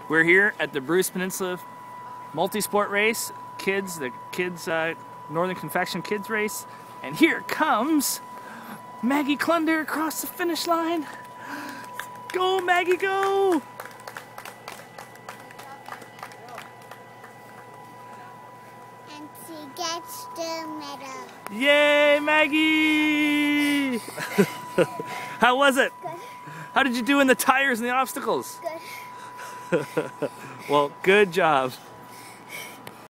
We're here at the Peninsula multi-sport race, the Northern Confection Kids race, and here comes Maggie Klunder across the finish line. Go Maggie, go! And she gets the medal. Yay, Maggie! How was it? Good. How did you do in the tires and the obstacles? Good. Well, good job.